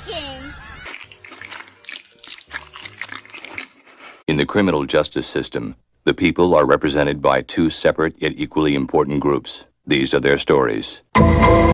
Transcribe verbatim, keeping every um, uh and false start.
Congratulations! In the criminal justice system, the people are represented by two separate yet equally important groups. These are their stories.